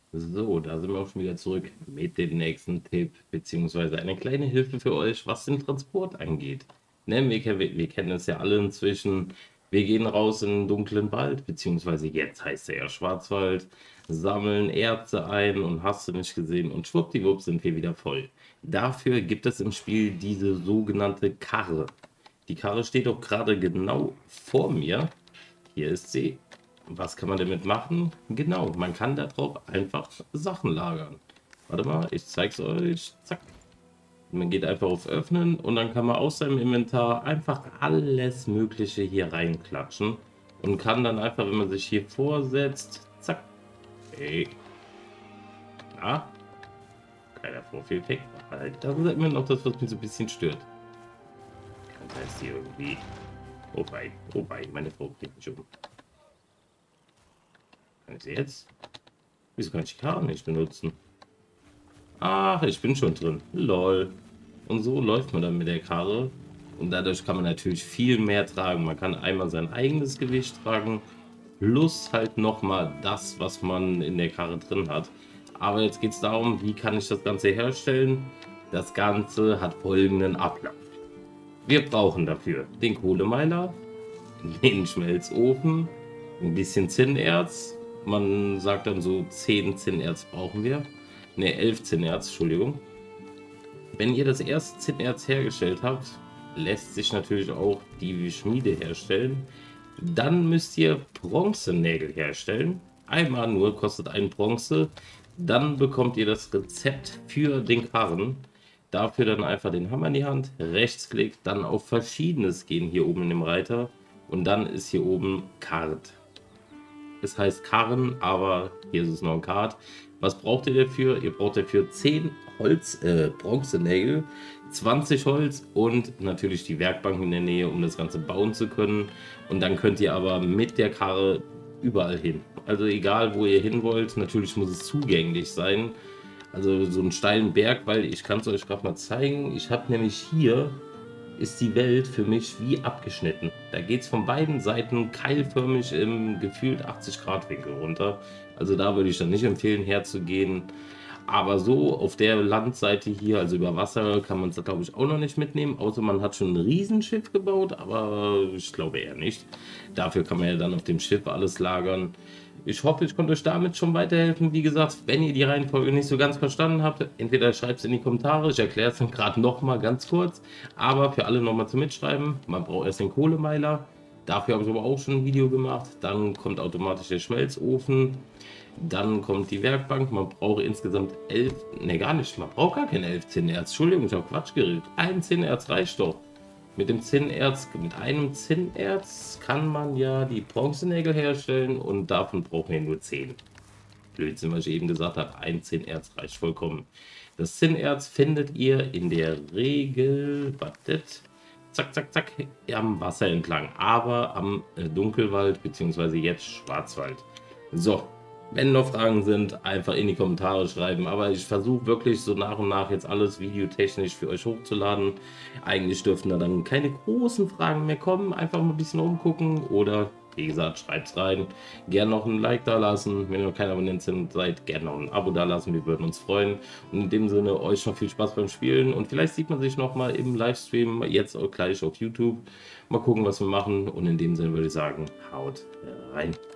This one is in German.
So, da sind wir auch schon wieder zurück mit dem nächsten Tipp, beziehungsweise eine kleine Hilfe für euch, was den Transport angeht. Ne, wir kennen es ja alle inzwischen. Wir gehen raus in den dunklen Wald, beziehungsweise jetzt heißt er ja Schwarzwald, sammeln Erze ein und hast du nicht gesehen und schwuppdiwupp sind wir wieder voll. Dafür gibt es im Spiel diese sogenannte Karre. Die Karre steht auch gerade genau vor mir. Hier ist sie. Was kann man damit machen? Genau, man kann darauf einfach Sachen lagern. Warte mal, ich zeig's euch. Zack. Man geht einfach auf Öffnen und dann kann man aus seinem Inventar einfach alles Mögliche hier reinklatschen und kann dann einfach, wenn man sich hier vorsetzt, zack. Hey, na, keiner Vorführeffekt. Das ist immer noch das, was mich so ein bisschen stört. Das heißt hier irgendwie. Oh bei, meine Frau bringt mich um. Kann ich sie jetzt? Wieso kann ich die Karten nicht benutzen? Ach, ich bin schon drin. Lol. Und so läuft man dann mit der Karre. Und dadurch kann man natürlich viel mehr tragen. Man kann einmal sein eigenes Gewicht tragen, plus halt nochmal das, was man in der Karre drin hat. Aber jetzt geht es darum, wie kann ich das Ganze herstellen? Das Ganze hat folgenden Ablauf. Wir brauchen dafür den Kohlemeiler, den Schmelzofen, ein bisschen Zinnerz. Man sagt dann so 10 Zinnerz brauchen wir. Ne, 11 Zinnerz, Entschuldigung. Wenn ihr das erste Zinnerz hergestellt habt, lässt sich natürlich auch die Schmiede herstellen. Dann müsst ihr Bronzenägel herstellen. Einmal nur kostet ein Bronze. Dann bekommt ihr das Rezept für den Karren. Dafür dann einfach den Hammer in die Hand, Rechtsklick, dann auf Verschiedenes gehen hier oben in dem Reiter. Und dann ist hier oben Kart. Es heißt Karren, aber hier ist es noch ein Kart. Was braucht ihr dafür? Ihr braucht dafür 10 Bronzenägel, 20 Holz und natürlich die Werkbank in der Nähe, um das Ganze bauen zu können. Und dann könnt ihr aber mit der Karre überall hin. Also egal, wo ihr hin wollt, natürlich muss es zugänglich sein. Also so einen steilen Berg, weil ich kann es euch gerade mal zeigen. Ich habe nämlich hier ist die Welt für mich wie abgeschnitten. Da geht es von beiden Seiten keilförmig im gefühlt 80 Grad Winkel runter. Also da würde ich dann nicht empfehlen herzugehen. Aber so auf der Landseite hier, also über Wasser, kann man es glaube ich auch noch nicht mitnehmen. Außer man hat schon ein Riesenschiff gebaut, aber ich glaube eher nicht. Dafür kann man ja dann auf dem Schiff alles lagern. Ich hoffe, ich konnte euch damit schon weiterhelfen. Wie gesagt, wenn ihr die Reihenfolge nicht so ganz verstanden habt, entweder schreibt es in die Kommentare, ich erkläre es dann gerade nochmal ganz kurz. Aber für alle nochmal zum Mitschreiben, man braucht erst den Kohlemeiler. Dafür habe ich aber auch schon ein Video gemacht. Dann kommt automatisch der Schmelzofen. Dann kommt die Werkbank. Man braucht insgesamt 11, ne gar nicht, man braucht gar keine 11 Zinnerz. Entschuldigung, ich habe Quatsch geredet. Ein Zinnerz reicht doch. Mit dem Zinnerz, mit einem Zinnerz kann man ja die Bronzenägel herstellen und davon brauchen wir nur 10. Blödsinn, was ich eben gesagt habe, ein Zinnerz reicht vollkommen. Das Zinnerz findet ihr in der Regel, wartet, zack, zack, zack, am Wasser entlang, aber am Dunkelwald bzw. jetzt Schwarzwald. So, wenn noch Fragen sind, einfach in die Kommentare schreiben. Aber ich versuche wirklich so nach und nach jetzt alles videotechnisch für euch hochzuladen. Eigentlich dürften da dann keine großen Fragen mehr kommen. Einfach mal ein bisschen umgucken oder wie gesagt, schreibt rein. Gerne noch ein Like da lassen. Wenn ihr noch kein Abonnent seid, gerne noch ein Abo da lassen. Wir würden uns freuen. Und in dem Sinne, euch noch viel Spaß beim Spielen. Und vielleicht sieht man sich noch mal im Livestream, jetzt auch gleich auf YouTube. Mal gucken, was wir machen. Und in dem Sinne würde ich sagen, haut rein.